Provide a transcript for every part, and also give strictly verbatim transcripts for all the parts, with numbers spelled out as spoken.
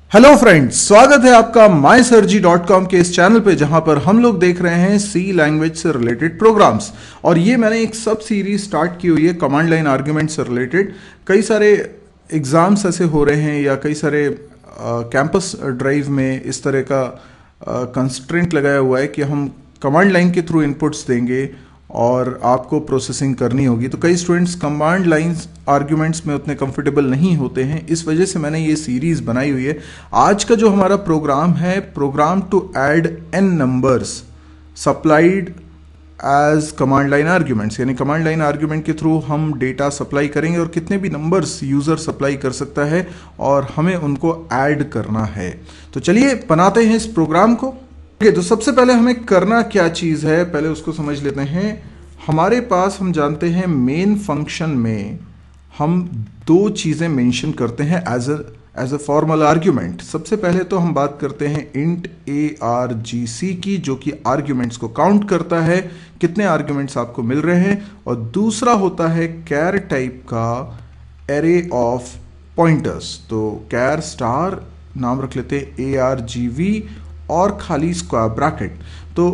Hello friends, स्वागत है आपका my sir G dot com के इस चैनल पे जहां पर हम लोग देख रहे हैं सी लैंग्वेज से रिलेटेड प्रोग्राम्स। और ये मैंने एक सब सीरीज स्टार्ट की हुई है कमांड लाइन आर्ग्यूमेंट से रिलेटेड। कई सारे एग्जाम्स ऐसे हो रहे हैं या कई सारे कैंपस ड्राइव में इस तरह का कंस्ट्रेंट लगाया हुआ है कि हम कमांड लाइन के थ्रू इनपुट्स देंगे और आपको प्रोसेसिंग करनी होगी। तो कई स्टूडेंट्स कमांड लाइंस आर्ग्यूमेंट्स में उतने कंफर्टेबल नहीं होते हैं, इस वजह से मैंने ये सीरीज बनाई हुई है। आज का जो हमारा प्रोग्राम है, program to add n numbers supplied as command line arguments, यानी कमांड लाइन आर्ग्यूमेंट के थ्रू हम डेटा सप्लाई करेंगे और कितने भी नंबर्स यूजर सप्लाई कर सकता है और हमें उनको ऐड करना है। तो चलिए बनाते हैं इस प्रोग्राम को। ओके, तो सबसे पहले हमें करना क्या चीज है, पहले उसको समझ लेते हैं। हमारे पास हम जानते हैं मेन फंक्शन में हम दो चीजें मेंशन करते हैं as a as a formal argument. सबसे पहले तो हम बात करते हैं इंट ए आर जी सी की, जो कि आर्ग्यूमेंट्स को काउंट करता है, कितने आर्ग्यूमेंट्स आपको मिल रहे हैं। और दूसरा होता है कैर टाइप का एरे ऑफ पॉइंटर्स। तो कैर स्टार नाम रख लेते हैं ए आर जी वी और खाली स्क्वायर ब्रैकेट। तो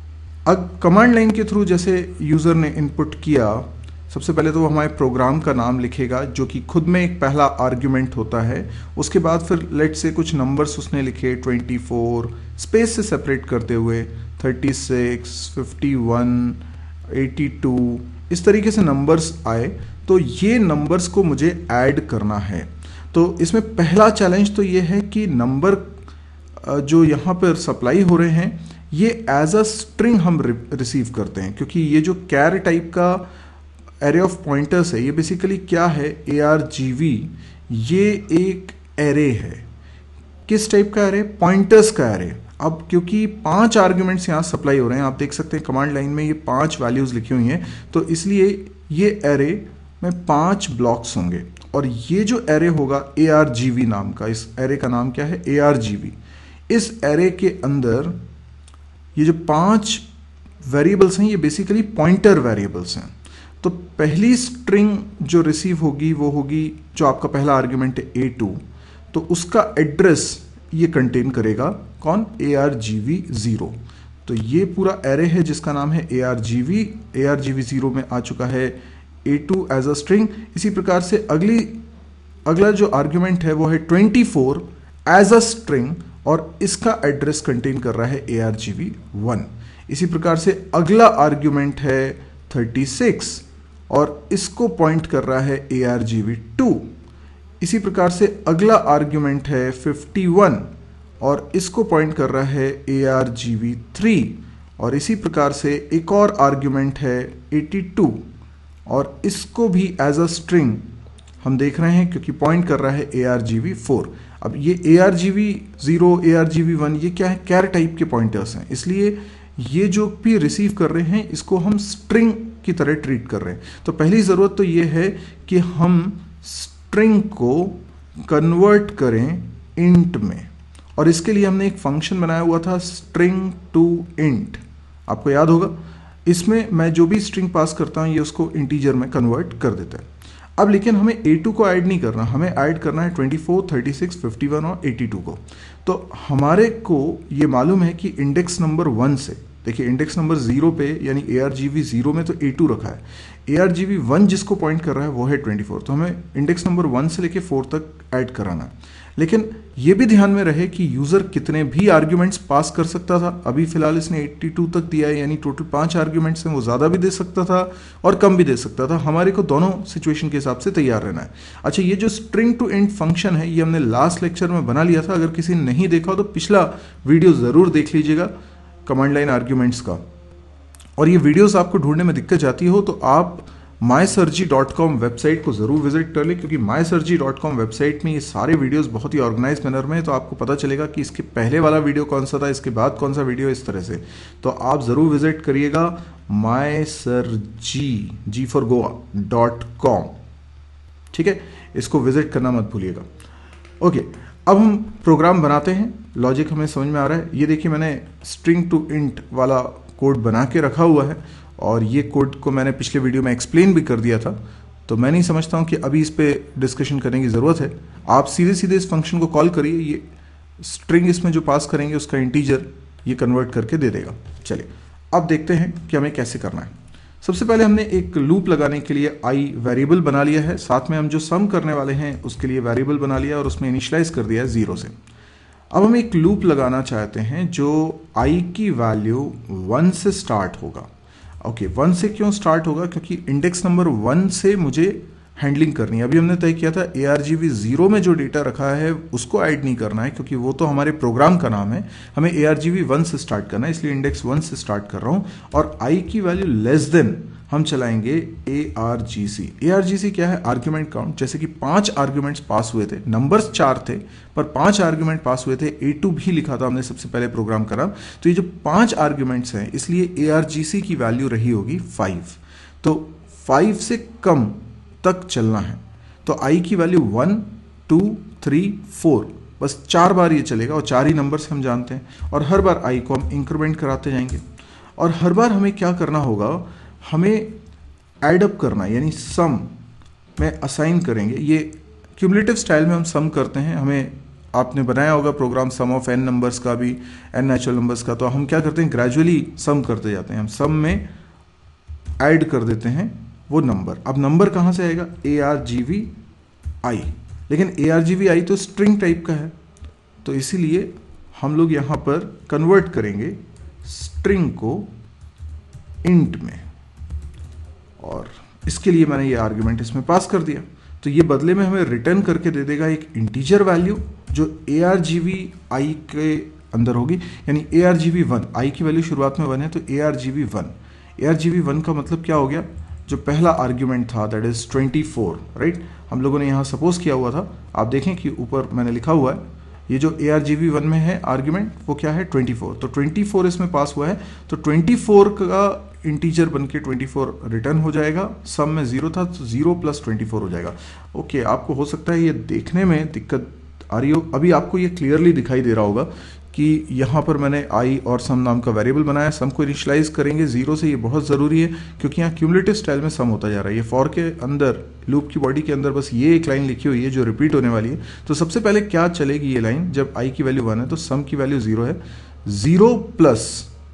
अब कमांड लाइन के थ्रू जैसे यूजर ने इनपुट किया, सबसे पहले तो वो हमारे प्रोग्राम का नाम लिखेगा जो कि खुद में एक पहला आर्ग्यूमेंट होता है। उसके बाद फिर लेट से कुछ नंबर्स उसने लिखे चौबीस, स्पेस से सेपरेट करते हुए छत्तीस, इक्यावन, बयासी, इस तरीके से नंबर्स आए। तो ये नंबर्स को मुझे ऐड करना है। तो इसमें पहला चैलेंज तो ये है कि नंबर जो यहाँ पर सप्लाई हो रहे हैं ये एज अ स्ट्रिंग हम रिसीव करते हैं, क्योंकि ये जो कैर टाइप का एरे ऑफ पॉइंटर्स है ये बेसिकली क्या है, ए आर जी वी, ये एक एरे है। किस टाइप का एरे? पॉइंटर्स का एरे। अब क्योंकि पांच आर्ग्यूमेंट्स यहाँ सप्लाई हो रहे हैं, आप देख सकते हैं कमांड लाइन में ये पांच वैल्यूज लिखी हुई हैं, तो इसलिए ये एरे में पांच ब्लॉक्स होंगे। और ये जो एरे होगा ए आर जी वी नाम का, इस एरे का नाम क्या है, ए आर जी वी। इस एरे के अंदर ये जो पांच वेरिएबल्स हैं ये बेसिकली पॉइंटर वेरिएबल्स हैं। तो पहली स्ट्रिंग जो रिसीव होगी वो होगी जो आपका पहला आर्ग्यूमेंट है ए टू, तो उसका एड्रेस ये कंटेन करेगा कौन, A R G V zero. तो ये पूरा एरे है जिसका नाम है A R G V. A R G V zero में आ चुका है A two as a string. इसी प्रकार से अगली अगला जो आर्ग्यूमेंट है वो है चौबीस एज अ स्ट्रिंग और इसका एड्रेस कंटेन कर रहा है A R G V one. इसी प्रकार से अगला आर्ग्यूमेंट है छत्तीस और इसको पॉइंट कर रहा है A R G V two. इसी प्रकार से अगला आर्ग्यूमेंट है इक्यावन और इसको पॉइंट कर रहा है A R G V three. और इसी प्रकार से एक और आर्ग्यूमेंट है बयासी और इसको भी एज अ स्ट्रिंग हम देख रहे हैं क्योंकि पॉइंट कर रहा है A R G V four. अब ये A R G V zero, A R G V one, ये क्या है, कैर टाइप के पॉइंटर्स हैं, इसलिए ये जो भी रिसीव कर रहे हैं इसको हम स्ट्रिंग की तरह ट्रीट कर रहे हैं। तो पहली ज़रूरत तो ये है कि हम स्ट्रिंग को कन्वर्ट करें इंट में, और इसके लिए हमने एक फंक्शन बनाया हुआ था स्ट्रिंग टू इंट, आपको याद होगा। इसमें मैं जो भी स्ट्रिंग पास करता हूँ ये उसको इंटीजर में कन्वर्ट कर देता है। अब लेकिन हमें ए टू को ऐड नहीं करना, हमें ऐड करना है चौबीस, छत्तीस, इक्यावन और बयासी को। तो हमारे को ये मालूम है कि इंडेक्स नंबर वन से, देखिए इंडेक्स नंबर जीरो पे यानी A R G V zero में तो ए टू रखा है, A R G V one जिसको पॉइंट कर रहा है वो है चौबीस। तो हमें इंडेक्स नंबर वन से लेके फोर तक ऐड कराना है। लेकिन ये भी ध्यान में रहे कि यूजर कितने भी आर्ग्यूमेंट्स पास कर सकता था। अभी फिलहाल इसने बयासी तक दिया है, यानी टोटल पांच आर्ग्यूमेंट्स हैं, वो ज्यादा भी दे सकता था और कम भी दे सकता था। हमारे को दोनों सिचुएशन के हिसाब से तैयार रहना है। अच्छा, ये जो स्ट्रिंग टू इंट फंक्शन है ये हमने लास्ट लेक्चर में बना लिया था। अगर किसी ने नहीं देखा हो तो पिछला वीडियो जरूर देख लीजिएगा कमांड लाइन आर्ग्यूमेंट्स का। और ये वीडियोस आपको ढूंढने में दिक्कत जाती हो तो आप my sir G dot com website को जरूर विजिट कर लें, क्योंकि my sir G dot com website में ये सारे वीडियोस बहुत ही ऑर्गेनाइज मैनर में है। तो आपको पता चलेगा कि इसके पहले वाला वीडियो कौन सा था, इसके बाद कौन सा वीडियो, इस तरह से। तो आप जरूर विजिट करिएगा my sir G G for Goa dot com, ठीक है, इसको विजिट करना मत भूलिएगा। ओके, अब हम प्रोग्राम बनाते हैं। लॉजिक हमें समझ में आ रहा है। ये देखिए मैंने स्ट्रिंग टू इंट वाला कोड बना के रखा हुआ है और ये कोड को मैंने पिछले वीडियो में एक्सप्लेन भी कर दिया था। तो मैं नहीं समझता हूँ कि अभी इस पे डिस्कशन करने की ज़रूरत है। आप सीधे सीधे इस फंक्शन को कॉल करिए, ये स्ट्रिंग इसमें जो पास करेंगे उसका इंटीजर ये कन्वर्ट करके दे देगा। चलिए अब देखते हैं कि हमें कैसे करना है। सबसे पहले हमने एक लूप लगाने के लिए आई वेरिएबल बना लिया है, साथ में हम जो सम करने वाले हैं उसके लिए वेरिएबल बना लिया और उसमें इनिशियलाइज कर दिया है जीरो से। अब हम एक लूप लगाना चाहते हैं जो आई की वैल्यू वन से स्टार्ट होगा। ओके okay, वन से क्यों स्टार्ट होगा? क्योंकि इंडेक्स नंबर वन से मुझे हैंडलिंग करनी है। अभी हमने तय किया था A R G V zero में जो डेटा रखा है उसको ऐड नहीं करना है, क्योंकि वो तो हमारे प्रोग्राम का नाम है। हमें A R G V one से स्टार्ट करना है, इसलिए इंडेक्स वन से स्टार्ट कर रहा हूं। और आई की वैल्यू लेस देन हम चलाएंगे ए आर जी सी। ए आर जी सी क्या है? Argument count. जैसे कि पांच आर्ग्यूमेंट्स पास हुए थे, नंबर्स चार थे पर पांच आर्ग्यूमेंट पास हुए थे। ए टू भी लिखा था हमने सबसे पहले प्रोग्राम करा, तो ये जो पांच आर्ग्यूमेंट्स हैं इसलिए ए आर जी सी की वैल्यू रही होगी फाइव। तो फाइव से कम तक चलना है, तो आई की value one two three four, बस चार बार ये चलेगा और चार ही नंबर से हम जानते हैं। और हर बार आई को हम इंक्रीमेंट कराते जाएंगे और हर बार हमें क्या करना होगा? हमें ऐड अप करना, यानी सम में असाइन करेंगे। ये क्यूमुलेटिव स्टाइल में हम सम करते हैं। हमें आपने बनाया होगा program sum of N numbers का भी, एन नेचुरल नंबर्स का, तो हम क्या करते हैं? ग्रेजुअली सम करते जाते हैं। हम सम में ऐड कर देते हैं वो नंबर। अब नंबर कहाँ से आएगा? A R G V I. लेकिन ए आर जी वी आई तो स्ट्रिंग टाइप का है, तो इसीलिए हम लोग यहाँ पर कन्वर्ट करेंगे स्ट्रिंग को इंट में, और इसके लिए मैंने ये आर्ग्यूमेंट इसमें पास कर दिया। तो ये बदले में हमें रिटर्न करके दे देगा एक इंटीजर वैल्यू जो ए आर जी वी आई के अंदर होगी, यानी A R G V one. I की वैल्यू शुरुआत में वन है, तो A R G V one. A R G V one का मतलब क्या हो गया? जो पहला आर्ग्यूमेंट था that is twenty four, right. हम लोगों ने यहाँ सपोज किया हुआ था, आप देखें कि ऊपर मैंने लिखा हुआ है ये जो A R G V one में है आर्ग्यूमेंट वो क्या है? Twenty four. तो ट्वेंटी फोर इसमें पास हुआ है, तो ट्वेंटी फोर का इंटीजर बन के ट्वेंटी फोर रिटर्न हो जाएगा। सम में जीरो था तो जीरो प्लस ट्वेंटी फोर हो जाएगा। ओके, आपको हो सकता है ये देखने में दिक्कत आ रही हो, अभी आपको ये क्लियरली दिखाई दे रहा होगा कि यहाँ पर मैंने आई और सम नाम का वेरिएबल बनाया। सम को इनिशियलाइज करेंगे जीरो से, ये बहुत ज़रूरी है क्योंकि यहाँ क्यूमुलेटिव स्टाइल में सम होता जा रहा है। ये फॉर के अंदर, लूप की बॉडी के अंदर बस ये एक लाइन लिखी हुई है जो रिपीट होने वाली है। तो सबसे पहले क्या चलेगी ये लाइन? जब आई की वैल्यू वन है तो सम की वैल्यू जीरो है, zero plus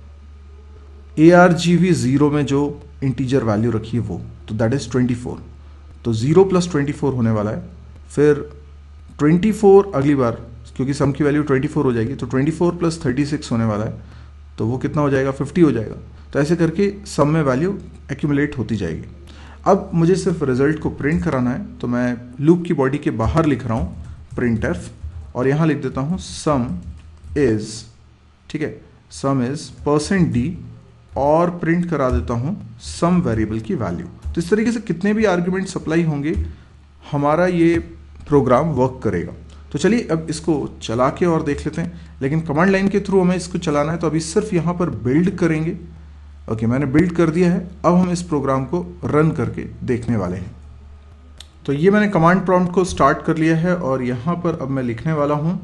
A R G V zero में जो इंटीजर वैल्यू रखी है वो, तो दैट इज ट्वेंटी फोर। तो जीरो प्लस ट्वेंटी फोर होने वाला है। फिर ट्वेंटी फोर अगली बार, क्योंकि सम की वैल्यू ट्वेंटी फोर हो जाएगी, तो twenty four plus thirty six होने वाला है, तो वो कितना हो जाएगा? फिफ्टी हो जाएगा। तो ऐसे करके सम में वैल्यू एक्यूमुलेट होती जाएगी। अब मुझे सिर्फ रिजल्ट को प्रिंट कराना है, तो मैं लूप की बॉडी के बाहर लिख रहा हूँ प्रिंट एफ, और यहाँ लिख देता हूँ सम इज, ठीक है, सम इज परसेंट डी, और प्रिंट करा देता हूँ सम वेरिएबल की वैल्यू। तो इस तरीके से कितने भी आर्ग्यूमेंट सप्लाई होंगे हमारा ये प्रोग्राम वर्क करेगा। तो चलिए अब इसको चला के और देख लेते हैं, लेकिन कमांड लाइन के थ्रू हमें इसको चलाना है, तो अभी सिर्फ यहाँ पर बिल्ड करेंगे। ओके, मैंने बिल्ड कर दिया है। अब हम इस प्रोग्राम को रन करके देखने वाले हैं। तो ये मैंने कमांड प्रॉम्प्ट को स्टार्ट कर लिया है और यहाँ पर अब मैं लिखने वाला हूँ,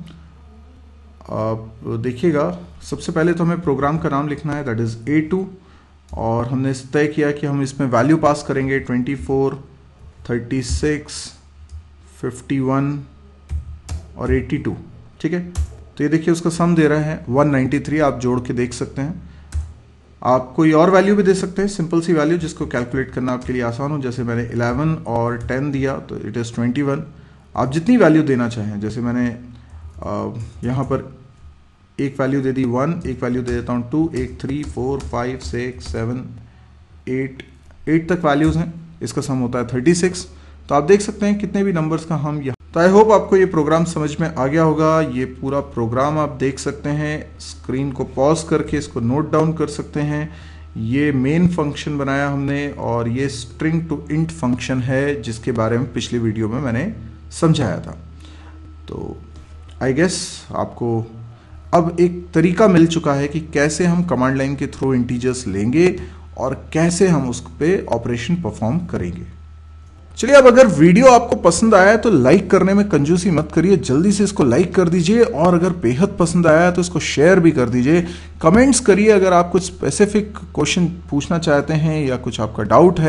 आप देखिएगा, सबसे पहले तो हमें प्रोग्राम का नाम लिखना है, दैट इज ए टू, और हमने तय किया कि हम इसमें वैल्यू पास करेंगे twenty four, thirty six, fifty one और एटी टू, ठीक है। तो ये देखिए उसका सम दे रहा है वन नाइंटी थ्री, आप जोड़ के देख सकते हैं। आप कोई और वैल्यू भी दे सकते हैं, सिंपल सी वैल्यू जिसको कैलकुलेट करना आपके लिए आसान हो। जैसे मैंने इलेवन और टेन दिया तो इट इज़ ट्वेंटी वन। आप जितनी वैल्यू देना चाहें, जैसे मैंने यहाँ पर एक वैल्यू दे दी वन, एक वैल्यू दे देता हूँ टू, एक three, four, five, six, seven, eight, eight तक वैल्यूज़ हैं। इसका सम होता है थर्टी सिक्स। तो आप देख सकते हैं कितने भी नंबर्स का हम यहाँ। तो आई होप आपको ये प्रोग्राम समझ में आ गया होगा। ये पूरा प्रोग्राम आप देख सकते हैं, स्क्रीन को पॉज करके इसको नोट डाउन कर सकते हैं। ये मेन फंक्शन बनाया हमने, और ये स्ट्रिंग टू इंट फंक्शन है जिसके बारे में पिछले वीडियो में मैंने समझाया था। तो आई गेस आपको अब एक तरीका मिल चुका है कि कैसे हम कमांड लाइन के थ्रू इंटीजर्स लेंगे और कैसे हम उस पर ऑपरेशन परफॉर्म करेंगे। चलिए, अब अगर वीडियो आपको पसंद आया है तो लाइक करने में कंजूसी मत करिए, जल्दी से इसको लाइक कर दीजिए, और अगर बेहद पसंद आया है तो इसको शेयर भी कर दीजिए। कमेंट्स करिए अगर आप कुछ स्पेसिफिक क्वेश्चन पूछना चाहते हैं या कुछ आपका डाउट है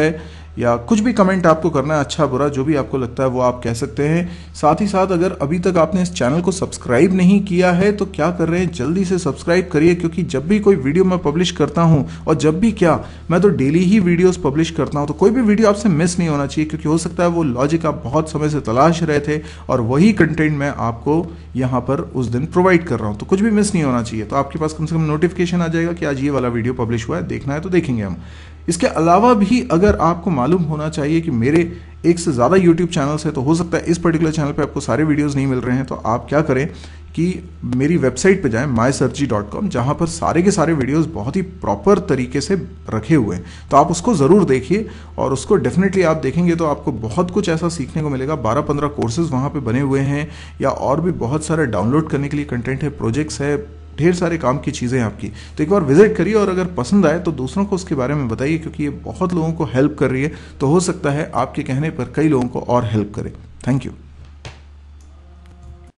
या कुछ भी कमेंट आपको करना है, अच्छा बुरा जो भी आपको लगता है वो आप कह सकते हैं। साथ ही साथ अगर अभी तक आपने इस चैनल को सब्सक्राइब नहीं किया है तो क्या कर रहे हैं, जल्दी से सब्सक्राइब करिए, क्योंकि जब भी कोई वीडियो मैं पब्लिश करता हूं, और जब भी क्या मैं तो डेली ही वीडियोस पब्लिश करता हूं, तो कोई भी वीडियो आपसे मिस नहीं होना चाहिए, क्योंकि हो सकता है वो लॉजिक आप बहुत समय से तलाश रहे थे और वही कंटेंट मैं आपको यहां पर उस दिन प्रोवाइड कर रहा हूं। तो कुछ भी मिस नहीं होना चाहिए, तो आपके पास कम से कम नोटिफिकेशन आ जाएगा कि आज ये वाला वीडियो पब्लिश हुआ है, देखना है तो देखेंगे हम। इसके अलावा भी अगर आपको मालूम होना चाहिए कि मेरे एक से ज़्यादा यूट्यूब चैनल्स है, तो हो सकता है इस पर्टिकुलर चैनल पे आपको सारे वीडियोस नहीं मिल रहे हैं, तो आप क्या करें कि मेरी वेबसाइट पे जाएं माई सर्ग डॉट कॉम, जहां पर सारे के सारे वीडियोस बहुत ही प्रॉपर तरीके से रखे हुए हैं, तो आप उसको ज़रूर देखिए। और उसको डेफिनेटली आप देखेंगे तो आपको बहुत कुछ ऐसा सीखने को मिलेगा। बारह पंद्रह कोर्सेज वहां पे बने हुए हैं, या और भी बहुत सारे डाउनलोड करने के लिए कंटेंट है, प्रोजेक्ट्स है, ढेर सारे काम की चीज़ें हैं आपकी। तो एक बार विजिट करिए, और अगर पसंद आए तो दूसरों को उसके बारे में बताइए, क्योंकि ये बहुत लोगों को हेल्प कर रही है। तो हो सकता है आपके कहने पर कई लोगों को और हेल्प करे। Thank you.